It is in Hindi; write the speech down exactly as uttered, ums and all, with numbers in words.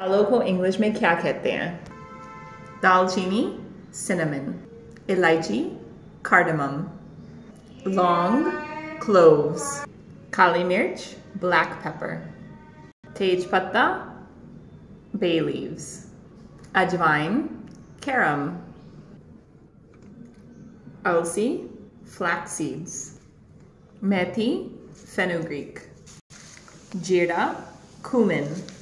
मसालों को इंग्लिश में क्या कहते हैं? दालचीनी, cinnamon, इलायची, cardamom, लौंग, cloves, काली मिर्च, black pepper, तेज पत्ता, bay leaves, अजवाइन, carom, अलसी, flax seeds, मेथी, fenugreek, जीरा, cumin,